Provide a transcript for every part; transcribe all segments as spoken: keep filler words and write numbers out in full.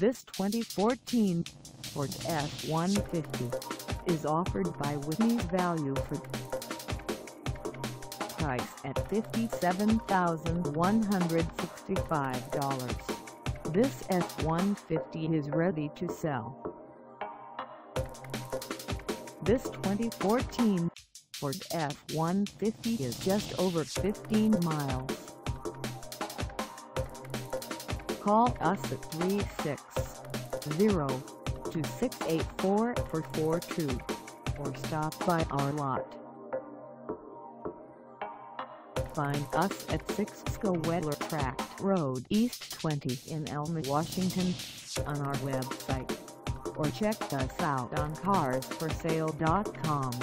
This twenty fourteen Ford F one fifty is offered by Whitney's Value Ford. Price at fifty-seven thousand one hundred sixty-five dollars. This F one fifty is ready to sell. This twenty fourteen Ford F one fifty is just over fifteen miles. Call us at three six zero, two six eight four, four four two or stop by our lot. Find us at six Schouweleter Tract Road East twenty in Elma, Washington, on our website, or check us out on cars for sale dot com.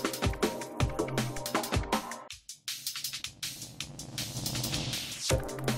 You